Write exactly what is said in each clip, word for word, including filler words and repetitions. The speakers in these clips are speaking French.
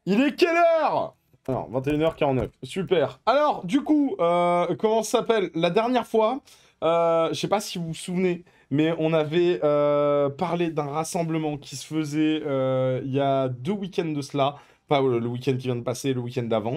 Il est quelle heure? Alors, vingt et une heures quarante-neuf. Super. Alors, du coup, euh, comment ça s'appelle? La dernière fois, euh, je sais pas si vous vous souvenez, mais on avait euh, parlé d'un rassemblement qui se faisait euh, il y a deux week-ends de cela. Pas euh, le week-end qui vient de passer, le week-end d'avant.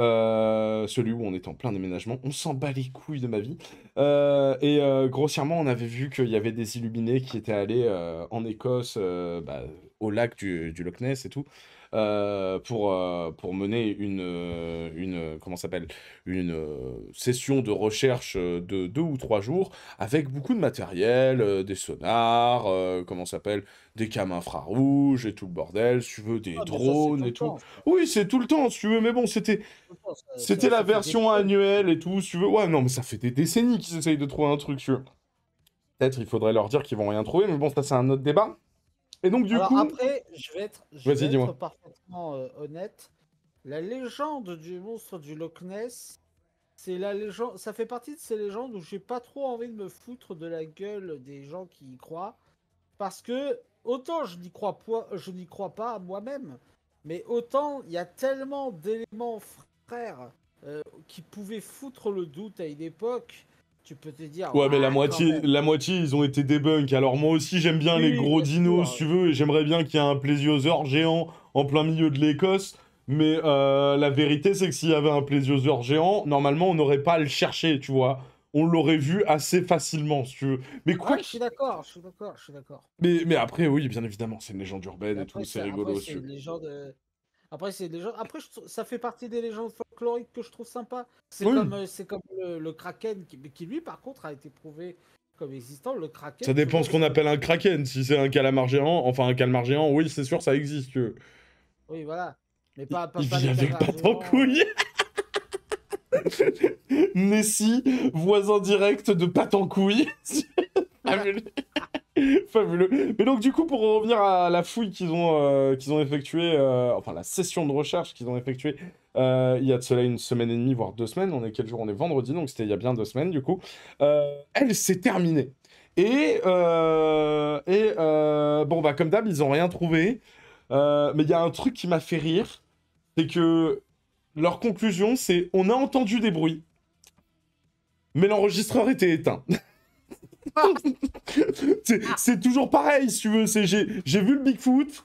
Euh, celui où on était en plein déménagement. On s'en bat les couilles de ma vie. Euh, et euh, grossièrement, on avait vu qu'il y avait des illuminés qui étaient allés euh, en Écosse, euh, bah, au lac du, du Loch Ness et tout euh, pour, euh, pour mener une, euh, une, euh, comment ça s'appelle, une euh, session de recherche euh, de deux ou trois jours avec beaucoup de matériel, euh, des sonars, euh, comment ça s'appelle, des cams infrarouges et tout le bordel, si tu veux, des Ah, mais ça, c'est drones tout et le tout. temps. Ça, Oui, c'est tout le temps, si tu veux, mais bon, c'était tout le temps, ça, c'était ça- la ça fait des version siècles. annuelle et tout, si tu veux. Ouais, non, mais ça fait des décennies qu'ils essayent de trouver un truc, si tu veux. Peut-être il faudrait leur dire qu'ils vont rien trouver, mais bon, ça c'est un autre débat. Et donc du Alors coup, après, je vais être, je vais vas-y, être dis-moi. parfaitement euh, honnête. La légende du monstre du Loch Ness, c'est la légende, ça fait partie de ces légendes où j'ai pas trop envie de me foutre de la gueule des gens qui y croient, parce que autant je n'y crois pas, je n'y crois pas moi-même, mais autant il y a tellement d'éléments frères euh, qui pouvaient foutre le doute à une époque. Tu peux te dire, Ouais, mais la ouais, quand moitié, même. la moitié, ils ont été débunk. Alors moi aussi, j'aime bien les Oui, gros bien dinos, si sûr. tu veux, et j'aimerais bien qu'il y ait un plésiosaure géant en plein milieu de l'Écosse. Mais euh, la vérité, c'est que s'il y avait un plésiosaure géant, normalement, on n'aurait pas à le chercher, tu vois. On l'aurait vu assez facilement, si tu veux. Mais quoi Ouais, je suis qu'il... d'accord, je suis d'accord, je suis d'accord. Mais, mais après, oui, bien évidemment, c'est une légende urbaine Mais et tout, après, c'est c'est après, rigolo, si c'est tu une veux. légende. euh, Après, c'est des légendes. Après, je trou- ça fait partie des légendes folkloriques que je trouve sympa. C'est comme, Oui, euh, c'est comme le, le Kraken, qui, qui, lui, par contre, a été prouvé comme existant. Le ça Kraken, tu dépend vois, ce qu'on c'est. appelle un kraken. Si c'est un calamar géant, enfin un calmar géant, oui, c'est sûr, ça existe, si tu veux. Oui, voilà. Mais Il, pas, pas, il pas vit les avec calmars pattes en géants. euh. couilles. Nessie, voisin direct de patte en couille. Fabuleux. Fabuleux. Mais donc, du coup, pour revenir à la fouille qu'ils ont, euh, qu'ils ont effectuée, euh, enfin, la session de recherche qu'ils ont effectuée euh, il y a de cela une semaine et demie, voire deux semaines. On est quel jour? On est vendredi, donc c'était il y a bien deux semaines, du coup. Euh, elle s'est terminée. Et, euh, et euh, bon, bah, comme d'hab, ils ont rien trouvé. Euh, mais il y a un truc qui m'a fait rire, c'est que leur conclusion, c'est on a entendu des bruits, mais l'enregistreur était éteint. C'est c'est toujours pareil, si tu veux. C'est j'ai j'ai vu le Bigfoot,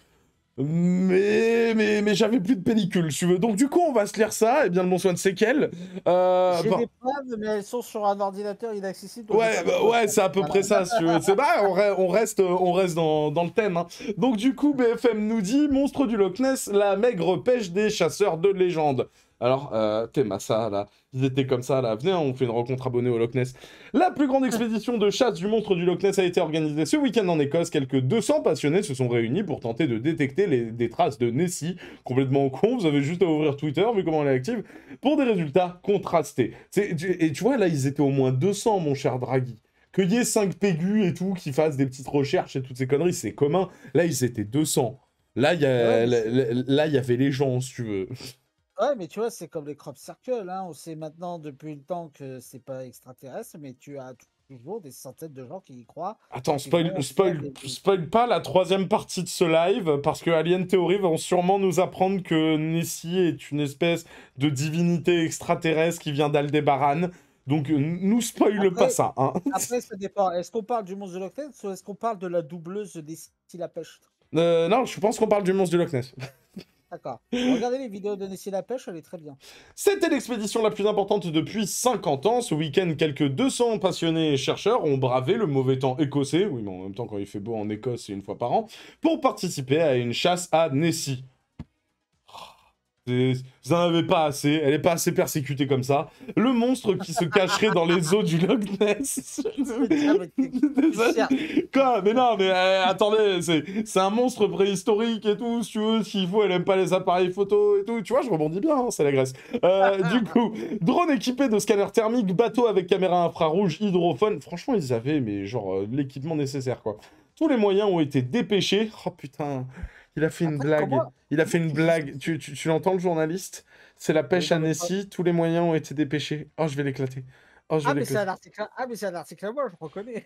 mais mais mais j'avais plus de pellicule, si tu veux. Donc du coup, on va se lire ça. Et bien le bon soin de séquelles. Euh, J'ai bon, des preuves, mais elles sont sur un ordinateur inaccessible, donc j'ai ouais, pas envie de bah, me ouais, prendre. c'est à peu près Voilà. ça, si tu veux. C'est bah, on, re- on reste, on reste dans, dans le thème. Hein. Donc du coup, B F M nous dit monstre du Loch Ness, la maigre pêche des chasseurs de légende. Alors, euh, t'es massa, là. Ils étaient comme ça, là. Venez, hein, on fait une rencontre abonnée au Loch Ness. La plus grande expédition de chasse du monstre du Loch Ness a été organisée ce week-end en Écosse. Quelques deux cents passionnés se sont réunis pour tenter de détecter les, des traces de Nessie. Complètement con, vous avez juste à ouvrir Twitter, vu comment elle est active, pour des résultats contrastés. C'est- tu- Et tu vois, là, ils étaient au moins deux cents, mon cher Draghi. Qu'il y ait cinq pégus et tout, qui fassent des petites recherches et toutes ces conneries, c'est commun. Là, ils étaient deux cents. Là, il y, Mais ouais, a- mais là, c'est. là, il y avait les gens, si tu veux. Ouais, mais tu vois, c'est comme les crop circles, hein. On sait maintenant depuis le temps que c'est pas extraterrestre, mais tu as toujours des centaines de gens qui y croient Attends, et qui spoil, vont faire spoil, des. des- spoil pas la troisième partie de ce live, parce que Alien Theory vont sûrement nous apprendre que Nessie est une espèce de divinité extraterrestre qui vient d'Aldébaran. Donc, euh, nous spoil pas Après, ça, hein. après, ça dépend. Est-ce qu'on parle du monstre de Loch Ness ou est-ce qu'on parle de la doubleuse des la pêche? Euh, non, je pense qu'on parle du monstre du Loch Ness. D'accord. Regardez les vidéos de Nessie la pêche, elle est très bien. C'était l'expédition la plus importante depuis cinquante ans. Ce week-end, quelques deux cents passionnés chercheurs ont bravé le mauvais temps écossais, oui, mais en même temps, quand il fait beau en Écosse, c'est une fois par an, pour participer à une chasse à Nessie. C'est- Vous en avez pas assez, elle est pas assez persécutée comme ça. Le monstre qui se cacherait dans les eaux du Loch Ness. Ah, mais tu tu cherches. Quoi? Mais non, mais euh, attendez, c'est c'est un monstre préhistorique et tout, si tu veux, s'il faut, elle aime pas les appareils photo et tout. Tu vois, je rebondis bien, hein, c'est la Grèce. Euh, du coup, drone équipé de scanner thermique, bateau avec caméra infrarouge, hydrophone. Franchement, ils avaient, mais genre, euh, l'équipement nécessaire, quoi. Tous les moyens ont été dépêchés. Oh putain, il a fait une Après, blague. comment, Il a fait comment une tu blague. justifies? Tu, tu, tu l'entends, le journaliste? C'est la Oui, pêche non, à mais pas- Nessie. Tous les moyens ont été dépêchés. Oh, je vais l'éclater. Oh, je vais Ah, mais c'est l'éclater. un article. Ah, mais c'est un article à moi, je reconnais.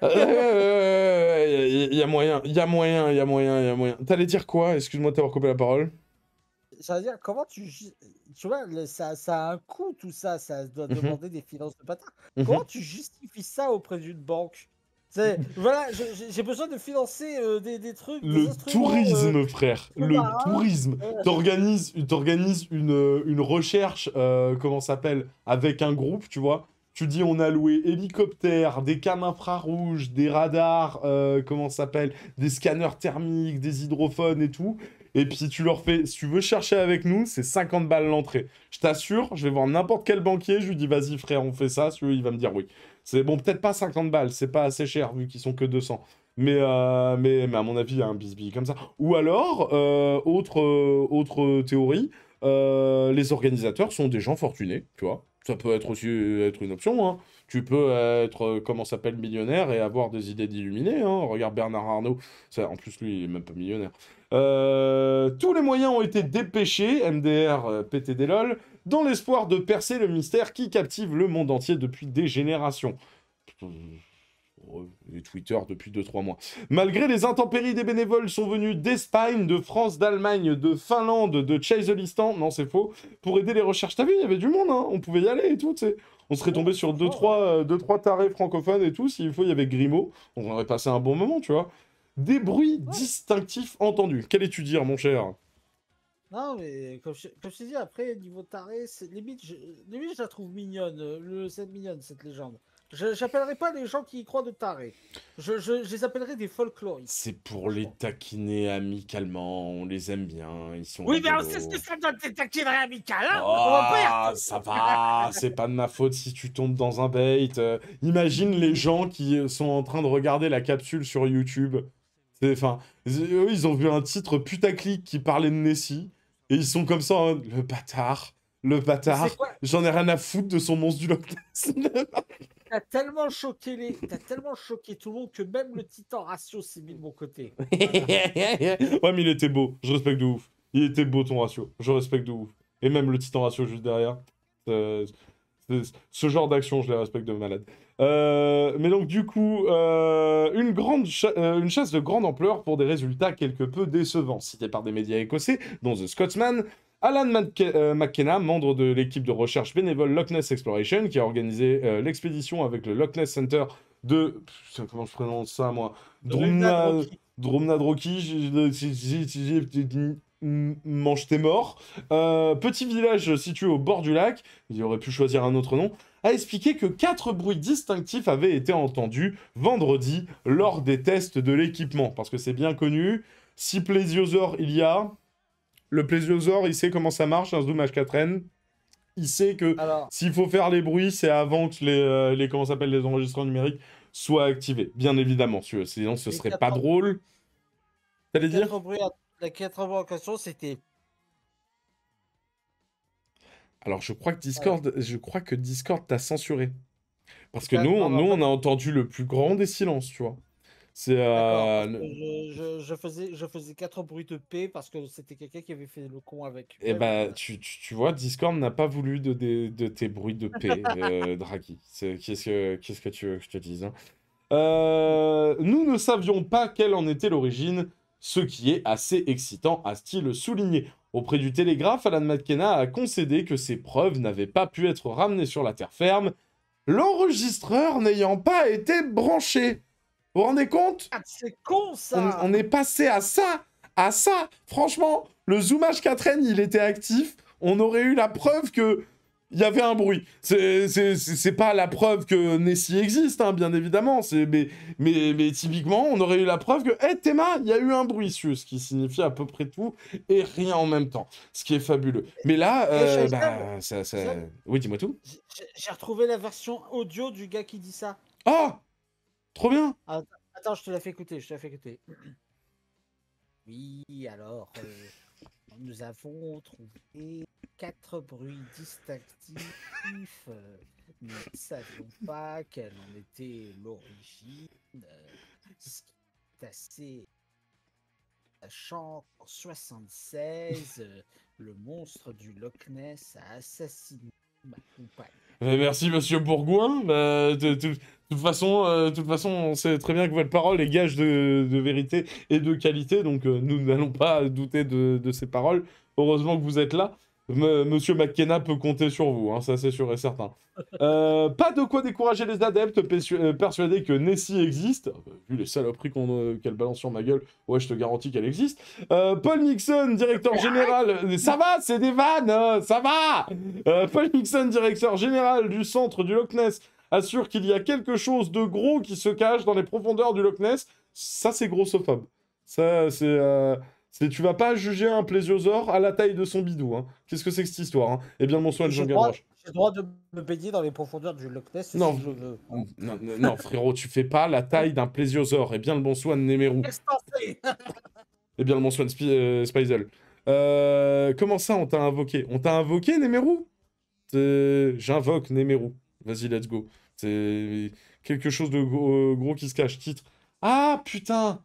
Il y a moyen, il y a moyen, il y a moyen, il y a moyen. T'allais dire quoi? Excuse-moi de t'avoir coupé la parole. ça veut dire, comment tu, ju- tu vois, le- ça, ça a un coût, tout ça, ça doit Mhm, demander des finances de bâtard. Comment mhm. tu justifies ça auprès d'une banque? C'est, voilà, je- j'ai j'ai besoin de financer euh, des, des trucs, des Le instruments euh, tourisme, frère. Le sous-marins. tourisme. euh, T'organises, t'organises une, euh, une recherche, euh, comment ça s'appelle, avec un groupe, tu vois. Tu dis, on a loué hélicoptères, des cams infrarouges, des radars, euh, comment ça s'appelle, des scanners thermiques, des hydrophones et tout. Et puis tu leur fais, si tu veux chercher avec nous, c'est cinquante balles l'entrée. Je t'assure, je vais voir n'importe quel banquier, je lui dis, vas-y frère, on fait ça. Celui, il va me dire oui. C'est bon, peut-être pas cinquante balles, c'est pas assez cher vu qu'ils sont que deux cents. Mais, euh, mais, mais à mon avis, il y a un bisbille comme ça. Ou alors, euh, autre, euh, autre théorie, euh, les organisateurs sont des gens fortunés, tu vois. Ça peut être aussi être une option, hein. Tu peux être, euh, comment ça s'appelle, millionnaire et avoir des idées d'illuminés, hein. Regarde Bernard Arnault, ça, en plus lui, il est même pas millionnaire. Euh, tous les moyens ont été dépêchés, M D R, euh, P T D LOL, dans l'espoir de percer le mystère qui captive le monde entier depuis des générations. Et Twitter depuis deux trois mois. Malgré les intempéries, des bénévoles sont venus d'Espagne, de France, d'Allemagne, de Finlande, de Tchaïzolistan, non c'est faux, pour aider les recherches. T'as vu, il y avait du monde, hein, on pouvait y aller et tout, tu sais. On serait bon, tombé sur deux franchement, trois, euh, deux, trois tarés francophones et tout, s'il faut, il y avait Grimaud, on aurait passé un bon moment, tu vois. Des bruits ouais, ouais. distinctifs entendus. Qu'allais-tu dire, mon cher? Non, mais comme je, comme je t'ai dit, après, niveau taré, c'est limite, je, limite, je la trouve mignonne. euh, Le, c'est mignonne, cette légende. Je j'appellerai pas les gens qui y croient de tarés. Je, je, je les appellerai des folkloristes, C'est pour les franchement. taquiner amicalement, on les aime bien, ils sont Oui, mais on sait ce que rigolos. ça donne, tes taquineries amicales, hein. On va pas y Oh, retourner. ça va, c'est pas de ma faute si tu tombes dans un bait. Euh, imagine les gens qui euh, sont en train de regarder la capsule sur YouTube. C'est, enfin, eux, ils ont vu un titre putaclic qui parlait de Nessie, et ils sont comme ça, en mode, le bâtard, le Mais c'est bâtard, quoi? j'en ai rien à foutre de son monstre du Loch Ness. T'as tellement choqué les... T'as tellement choqué tout le monde que même le titan ratio s'est mis de mon côté. Voilà. Ouais, mais il était beau, je respecte de ouf. Il était beau ton ratio, je respecte de ouf. Et même le titan ratio juste derrière. Euh, c'est- ce genre d'action, je les respecte de malade. Euh, mais donc, du coup, euh, une, grande cha- euh, une chasse de grande ampleur pour des résultats quelque peu décevants, cités par des médias écossais, dont The Scotsman. Alan Mc- euh, McKenna, membre de l'équipe de recherche bénévole Loch Ness Exploration, qui a organisé euh, l'expédition avec le Loch Ness Center de... Putain, comment je prononce ça, moi? Drumna Drumna... Rocky. Drumna Droki, j'ai- j'ai- j'ai- j'ai- j'ai- mange tes morts. Euh, petit village situé au bord du lac, il aurait pu choisir un autre nom, a expliqué que quatre bruits distinctifs avaient été entendus vendredi lors des tests de l'équipement. Parce que c'est bien connu, si plésiosaure il y a, le plésiosaure, il sait comment ça marche, un Zoom H quatre N. Il sait que Alors, s'il faut faire les bruits, c'est avant que les, euh, les, comment ça s'appelle, les enregistrements numériques soient activés. Bien évidemment, si- sinon ce les serait pas quatre, drôle. les T'allais dire? quatre bruits, à- les quatre bruits en question, c'était... Alors je crois que Voilà. Discord, je crois que Discord t'a censuré. Parce que nous, Quatre- on- Non, mais nous, en on fait, a entendu le plus grand des silences, tu vois. C'est... d'accord, parce Euh... que je, je, je faisais, je faisais quatre bruits de paix parce que c'était quelqu'un qui avait fait le con avec. Eh Mais bon, ben, voilà. tu, tu, tu vois, Discord n'a pas voulu de, de, de tes bruits de paix, euh, Draghi. C'est- Qu'est-ce que, qu'est-ce que tu veux que je te dise, hein. Euh, nous ne savions pas quelle en était l'origine, ce qui est assez excitant, a-t-il souligné. Auprès du Télégraphe, Alan McKenna a concédé que ces preuves n'avaient pas pu être ramenées sur la terre ferme, l'enregistreur n'ayant pas été branché. Vous vous rendez compte? Ah, c'est con on, ça! on est passé à ça, à ça. Franchement, le Zoom H quatre N, il était actif. On aurait eu la preuve que il y avait un bruit. C'est c'est- c'est- c'est pas la preuve que Nessie existe, hein, bien évidemment. C'est mais, mais, mais typiquement, on aurait eu la preuve que, hé, Théma, il y a eu un bruit, ce qui signifie à peu près tout et rien en même temps. Ce qui est fabuleux. Mais là, Et euh, Shazam, bah, ça, ça... Shazam, Oui, dis-moi tout. j'ai j'ai retrouvé la version audio du gars qui dit ça. Oh, trop bien. Ah, attends, je te la fais écouter, je te la fais écouter. Oui, alors, euh, nous avons trouvé quatre bruits distinctifs. euh, nous ne savions pas quelle en était l'origine. euh, ce qui est assez sachant qu'en soixante-seize, euh, le monstre du Loch Ness a assassiné ma compagne. Euh, merci, monsieur Bourgoin. Bah, de, de- de toute façon, euh, de toute façon, on sait très bien que votre parole est gage de, de vérité et de qualité, donc euh, nous n'allons pas douter de, de ces paroles. Heureusement que vous êtes là. M Monsieur McKenna peut compter sur vous, hein, ça c'est sûr et certain. Euh, pas de quoi décourager les adeptes persuadés que Nessie existe. Vu les saloperies qu'on euh, qu'elle balance sur ma gueule, ouais, je te garantis qu'elle existe. Euh, Paul Nixon, directeur général... Ça va, c'est des vannes, hein, ça va euh, Paul Nixon, directeur général du centre du Loch Ness, assure qu'il y a quelque chose de gros qui se cache dans les profondeurs du Loch Ness. Ça, c'est grossophobe. Ça, c'est... Euh... Tu vas pas juger un plésiosaure à la taille de son bidou. Hein. Qu'est-ce que c'est que cette histoire hein. Eh bien, bonsoir, Jean Gavroche. J'ai le droit de me baigner dans les profondeurs du Loch Ness non, si je veux. Non, non, non, frérot, tu fais pas la taille d'un plésiosaure. Eh bien, le bonsoir, Némérou. Eh bien, le bonsoir, Sp euh, Spizel. Euh, comment ça, on t'a invoqué On t'a invoqué, Némérou J'invoque Némérou. Vas-y, let's go. C'est quelque chose de gros, gros qui se cache. Titre. Ah, putain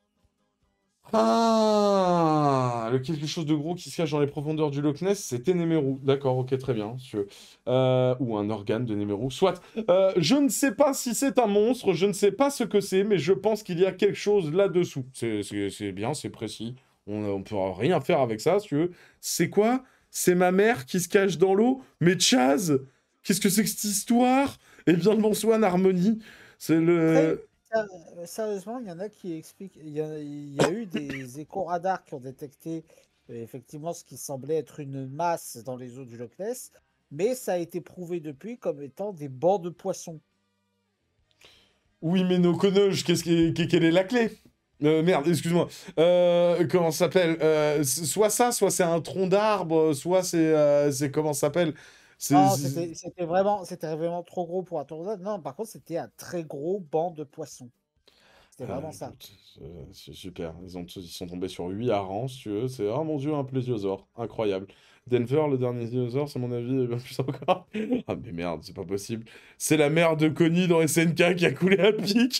Ah, le quelque chose de gros qui se cache dans les profondeurs du Loch Ness, c'était Némérou. D'accord, ok, très bien. Si tu veux. Euh, ou un organe de Némérou. Soit. Euh, je ne sais pas si c'est un monstre, je ne sais pas ce que c'est, mais je pense qu'il y a quelque chose là-dessous. C'est bien, c'est précis. On ne peut rien faire avec ça, si tu veux. C'est quoi? C'est ma mère qui se cache dans l'eau? Mais Chaz, qu'est-ce que c'est que cette histoire? Eh bien, le bonsoir, Harmonie. C'est le... Sérieusement, il y en a qui expliquent. Il y a, il y a eu des écho-radars qui ont détecté euh, effectivement ce qui semblait être une masse dans les eaux du Loch Ness, mais ça a été prouvé depuis comme étant des bancs de poissons. Oui, mais nos connoges, qu'est-ce qui est, quelle est la clé? euh, Merde, excuse-moi. Euh, comment ça s'appelle euh, Soit ça, soit c'est un tronc d'arbre, soit c'est euh, c'est comment ça s'appelle Non, c'était vraiment, c'était vraiment trop gros pour un tronc d'arbre. Non, par contre, c'était un très gros banc de poissons. C'était vraiment ah, ça. C'est super. Ils, ont, ils sont tombés sur huit harengs, si tu veux. C'est, oh mon dieu, un plésiosaure. Incroyable. Denver, le dernier dinosaure, c'est mon avis, est bien plus encore. Ah mais merde, c'est pas possible. C'est la mère de Connie dans S N K qui a coulé à pic.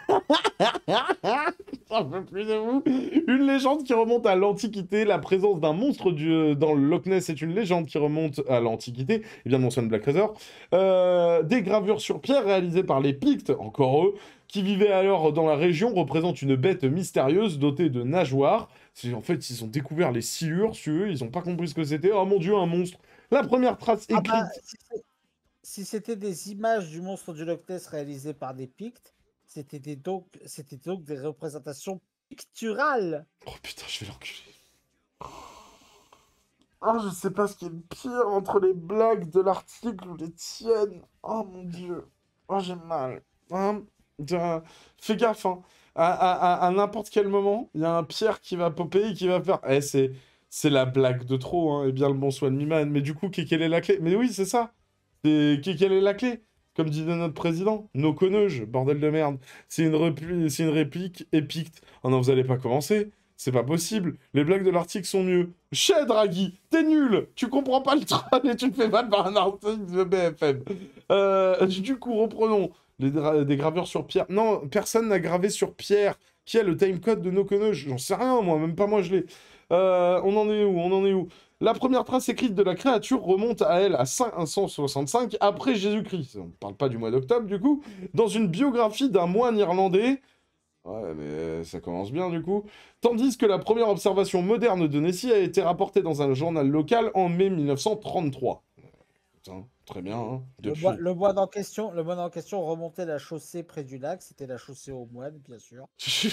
J'en peux plus de vous. Une légende qui remonte à l'Antiquité. La présence d'un monstre du, dans le Loch Ness est une légende qui remonte à l'Antiquité. Et bien mentionne Black Razor. Euh, des gravures sur pierre réalisées par les Pictes, encore eux, qui vivaient alors dans la région, représentent une bête mystérieuse dotée de nageoires. En fait, ils ont découvert les sciures, sur eux, ils n'ont pas compris ce que c'était. Oh mon dieu, un monstre. La première trace écrite... Ah bah, si c'était des images du monstre du Loch Ness réalisées par des Pictes, c'était des donc, c'était donc des représentations picturales. Oh putain, je vais l'enculer. Oh, je sais pas ce qui est le pire entre les blagues de l'article ou les tiennes. Oh mon dieu. Oh, j'ai mal. Hein de... Fais gaffe, hein. À, à, à n'importe quel moment, il y a un Pierre qui va popper et qui va faire... Eh, c'est... C'est la blague de trop, hein. Et bien le bonsoir de Miman. Mais du coup, quelle est la clé? Mais oui, c'est ça. Quelle est la clé? Comme dit notre président, nos conneuges, bordel de merde. C'est une, une réplique épique. Oh non, vous allez pas commencer. C'est pas possible. Les blagues de l'article sont mieux. Chez Draghi, t'es nul. Tu comprends pas le troll et tu te fais mal par un article de B F M. Euh, du coup, reprenons. Les des gravures sur pierre. Non, personne n'a gravé sur pierre. Qui a le timecode de nos conneuges? J'en sais rien, moi. Même pas moi, je l'ai. Euh, on en est où? On en est où? La première trace écrite de la créature remonte à elle à cinq cent soixante-cinq après Jésus-Christ. On ne parle pas du mois d'octobre, du coup. Dans une biographie d'un moine irlandais. Ouais, mais ça commence bien, du coup. Tandis que la première observation moderne de Nessie a été rapportée dans un journal local en mai mille neuf cent trente-trois. Putain, très bien, hein. Depuis... Le, moine, le, moine en question, le moine en question remontait la chaussée près du lac. C'était la chaussée aux moines, bien sûr.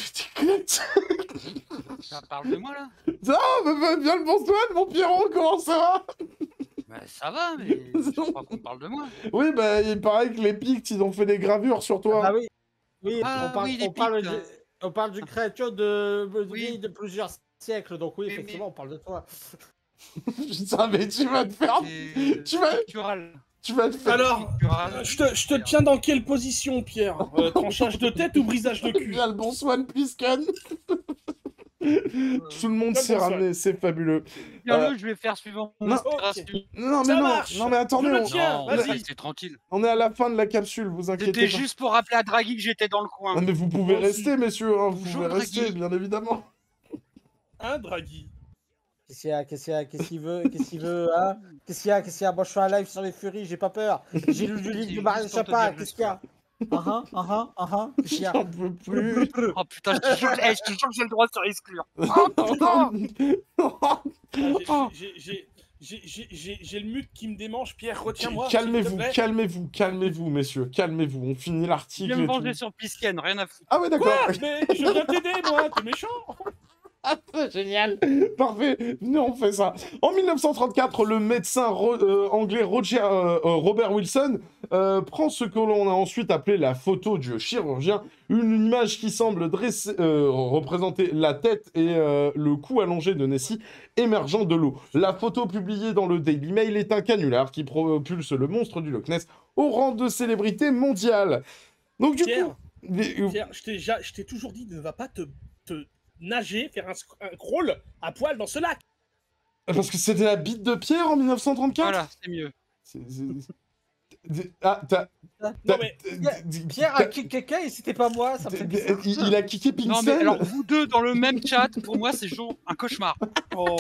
Ça parle de moi, là? Non, mais bien le bonsoir, mon Pierrot, comment ça va? Bah, ça va, mais je crois qu'on parle de moi. Oui, bah, il paraît que les Pictes, ils ont fait des gravures sur toi. Ah oui, oui, ah, on, parle, oui on, Pictes, parle hein. de, on parle d'une créature de, de, oui. de plusieurs siècles, donc oui, mais, effectivement, mais... on parle de toi. Je savais, tu vas te faire... Tu vas... Tu vas te faire... Alors, je te, je te tiens dans quelle position, Pierre? euh, Tranchage de tête ou brisage de cul? Bien le bon Swan, please, Con. Tout le monde s'est ramené, c'est fabuleux. Bien le, je vais faire suivant. Non, okay. non mais ça non, marche. non mais attendez, je on... le tiens, vas-y. C'est tranquille. On est à la fin de la capsule, vous inquiétez pas. C'était juste pour rappeler à Draghi que j'étais dans le coin. Non, mais vous pouvez Moi rester, aussi. messieurs, hein, vous Bonjour, pouvez Draghi. rester, bien évidemment. Hein, Draghi? Qu'est-ce qu'il y a? Qu'est-ce qu'il y a? Qu'est-ce qu'il veut? Qu'est-ce qu'il veut? Hein? Qu'est-ce qu'il y a? Qu'est-ce qu'il y a? Moi, je fais un live sur les Furies, j'ai pas peur. J'ai lu du livre de Marine Chapa, qu'est-ce qu'il y a? Ah ah, ah ah, ah ah, Pierre. J'en peux plus. Oh putain, je te jure, eh, je te jure que j'ai le droit de faire exclure. Oh putain. Ah, j'ai- Ah, j'ai- j'ai- j'ai- j'ai- J'ai j'ai le mute qui me démange, Pierre, retiens-moi. s'il te calmez-vous, plaît. calmez-vous, calmez-vous, messieurs, calmez-vous. On finit Je l'article. viens me et venger tout. sur Pisken, rien à foutre. Ah ouais, d'accord. Quoi? Mais je viens t'aider, moi, t'es méchant. Ah, c'est génial. Parfait. Venez, on fait ça. En mille neuf cent trente-quatre, le médecin ro- euh, anglais Roger, euh, euh, Robert Wilson euh, prend ce que l'on a ensuite appelé la photo du chirurgien, une image qui semble dresser, euh, représenter la tête et euh, le cou allongé de Nessie émergeant de l'eau. La photo publiée dans le Daily Mail est un canular qui propulse le monstre du Loch Ness au rang de célébrité mondiale. Donc du Pierre, coup... les- euh, Pierre, je t'ai ja- je t'ai toujours dit, ne va pas te, te nager, faire un, sc- un crawl à poil dans ce lac. Parce que c'était la bite de Pierre en mille neuf cent trente-quatre. Voilà, c'est mieux. C'est- c'est- Ah, t'as... Non, t'as- mais t'as- Pierre a kické quelqu'un et c'était pas moi, ça me fait bizarre. Il, il a kické Non mais Pinsel. alors vous deux dans le même chat, pour moi c'est genre un cauchemar. oh.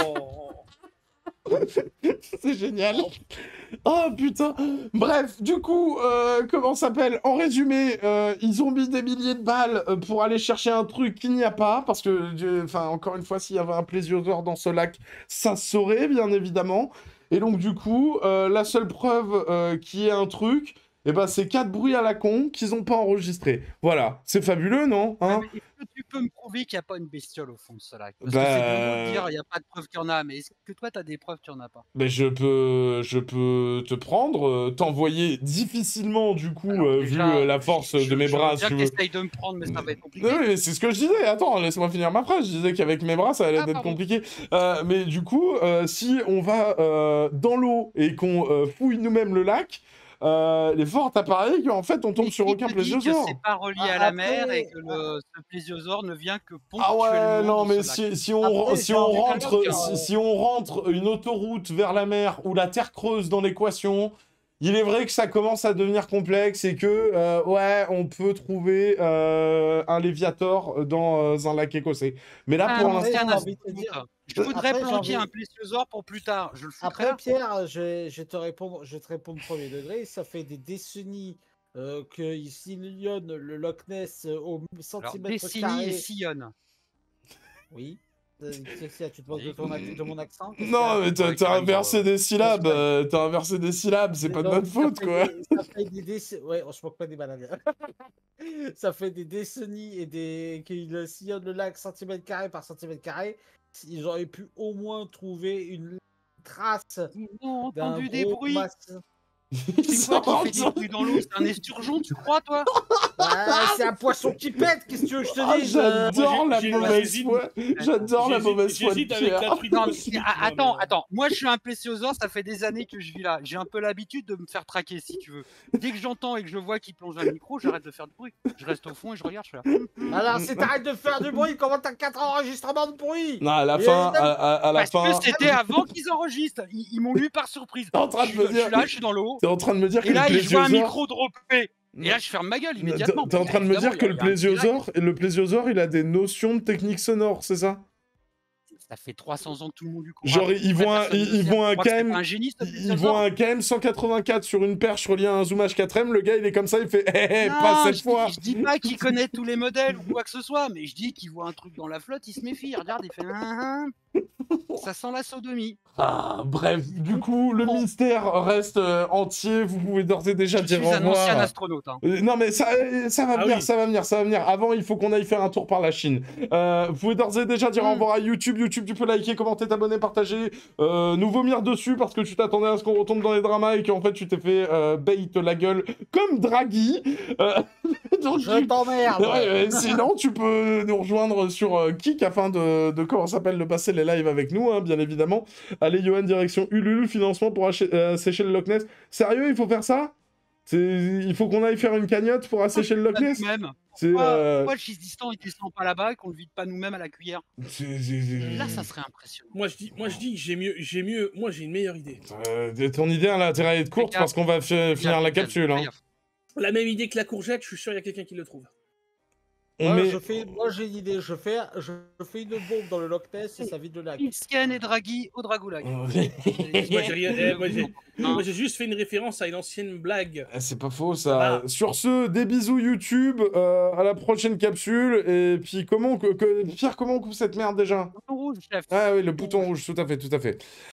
C'est génial. Oh putain. Bref, du coup, euh, comment ça s'appelle? En résumé, euh, ils ont mis des milliers de balles euh, pour aller chercher un truc qu'il n'y a pas, parce que, enfin, encore une fois, s'il y avait un plésiosaure dans ce lac, ça se saurait, bien évidemment. Et donc, du coup, euh, la seule preuve euh, qu'il y ait un truc, eh ben, c'est quatre bruits à la con qu'ils n'ont pas enregistrés. Voilà, c'est fabuleux, non? Hein? Mais est-ce que tu peux me prouver qu'il n'y a pas une bestiole au fond de ce lac? Parce Bah, que c'est bien beau de dire il n'y a pas de preuves qu'il y en a, mais est-ce que toi tu as des preuves qu'il n'y en a pas? Mais je peux, je peux te prendre, euh, t'envoyer difficilement, du coup, Alors, euh, déjà, vu euh, la force je- de mes je veux bras, bien si tu que veux. t'essayes de me prendre, mais ça va être compliqué. Non, mais c'est ce que je disais. Attends, laisse-moi finir ma phrase. Je disais qu'avec mes bras, ça allait Ah, être pardon. compliqué. Euh, mais du coup, euh, si on va euh, dans l'eau et qu'on euh, fouille nous-mêmes le lac, euh, il est fort à parier qu'en fait, on tombe Mais sur qui aucun te dit que plésiosaure. c'est pas relié Ah, à la après- mer et que le, ce plésiosaure ne vient que Ah ponctuellement ouais, non, dans mais ce lac. si, si on, Après, si j'ai on envie de rentre, dire que- si, si on rentre une autoroute vers la mer ou la terre creuse dans l'équation, il est vrai que ça commence à devenir complexe et que, euh, ouais, on peut trouver euh, un Léviator dans euh, un lac écossais. Mais là, Ah, pour non, l'instant... c'est un j'ai envie de te astronaute. dire- Je voudrais Après, j'ai planquer envie- un plésiosaure pour plus tard. Je le foutrais Après, là. Pierre, je vais, je vais te répondre, je vais te répondre premier degré. Ça fait des décennies euh, qu'ils sillonnent le Loch Ness euh, au Alors, centimètre Dessini carré. et sillonne. Oui. Euh, Qu'est-ce qu'il y a? Tu te moques de, ton ac- de mon accent? Qu'est-ce qu'il y Non, a? mais t'as Ouais, t'as carrément, inversé ouais. des syllabes, Parce que- euh, t'as inversé des syllabes, c'est Mais pas de donc, notre ça faute, fait quoi. des- ça fait des décennies. Ouais, on se moque pas des malades. Ça fait des décennies et des qu'ils sillonnent le lac centimètre carré par centimètre carré. Ils auraient pu au moins trouver une trace Ils ont d'un entendu des gros bruits. masse. C'est quoi qui fait des bruits dans l'eau? C'est un esturgeon, tu crois, toi? Ah, c'est un poisson qui pète, qu'est-ce que tu veux que je te Ah, dise? euh, j'adore Moi, la j'ai- j'ai- mauvaise j'hésite. foi. J'adore la J'hésite- mauvaise foi de J'hésite avec la Pierre. truite Non, mais cosmique, ah, moi, attends, mais, euh, attends. Moi, je suis un plésiosaure, ça fait des années que je vis là. J'ai un peu l'habitude de me faire traquer, si tu veux. Dès que j'entends et que je vois qu'il plonge un micro, j'arrête de faire de bruit. Je reste au fond et je regarde, je suis là. Alors, si t'arrêtes de faire du bruit, comment t'as quatre enregistrements de bruit? Non, à la Et fin, évidemment- à, à- à la Parce fin, que c'était avant qu'ils enregistrent. Ils, ils m'ont lu par surprise. T'es en train Je de suis, me je suis dire- là, je suis dans l'eau. t'es en train de me dire que Et là, le je vois un plésiosaure... micro dropper. Et là, je ferme ma gueule T'es immédiatement. t'es en train de me dire Évidemment, que il y le a- il y a un petit lac. plésiosaure, le plésiosaure, il a des notions de technique sonore, c'est ça? Ça fait trois cents ans que tout le monde lui court. Genre, ils vont un- ils- ils vont un K M. K M, un génie, ce Ils plésiosaure. voient un K M cent quatre-vingt-quatre sur une perche reliée à un Zoom H quatre M, le gars il est comme ça, il fait hé hé, Non, pas cette je fois. Dis, je dis pas qu'il connaît tous les modèles ou quoi que ce soit, mais je dis qu'il voit un truc dans la flotte, il se méfie. Regarde, il fait un, un. Ça sent la sodomie. Ah, bref, du coup, le mystère reste euh, entier, vous pouvez d'ores et déjà Je dire suis au un ancien revoir. astronaute. Hein. Euh, Non mais ça, euh, ça va Ah venir, oui. ça va venir, ça va venir. Avant, il faut qu'on aille faire un tour par la Chine. Euh, vous pouvez d'ores et déjà dire au Mm. revoir à YouTube. YouTube, tu peux liker, commenter, t'abonner, partager, euh, nous vomir dessus parce que tu t'attendais à ce qu'on retombe dans les dramas et qu'en fait tu t'es fait euh, bait la gueule comme Draghi. Euh, donc, Je du- t'emmerde. Ouais, ouais, sinon, tu peux nous rejoindre sur euh, Kik afin de, de comment ça s'appelle, de passer les lives avec nous, hein, bien évidemment. Allez, Johan, direction Ulule, financement pour acheter- euh, assécher le Loch Ness. Sérieux, il faut faire ça? C'est- Il faut qu'on aille faire une cagnotte pour assécher le Loch Ness? Nous-mêmes. C'est. Pourquoi, euh, pourquoi le Chisdistan il descend pas là-bas et qu'on le vide pas nous-mêmes à la cuillère? c'est- c'est- c'est- Là, ça serait impressionnant. Moi je dis, moi je dis, j'ai mieux, j'ai mieux, moi j'ai une meilleure idée. Euh, ton idée a l'intérêt à être courte Fais parce qu'on va fi- finir la capsule. Hein. La même idée que la courgette, je suis sûr il y a quelqu'un qui le trouve. On Moi, met... je fais, moi j'ai une idée, je fais, je, je fais une bombe dans le Loch Ness et ça vide le lac. Scan et Draghi au Dragoulag. Moi, j'ai rien- eh, moi, j'ai- moi, j'ai juste fait une référence à une ancienne blague. Ah, c'est pas faux ça. Ah. Sur ce, des bisous YouTube, euh, à la prochaine capsule. Et puis comment, que, que- Pierre, comment on coupe cette merde déjà? Bouton rouge, chef. Ah oui, le bouton rouge, tout à fait, tout à fait.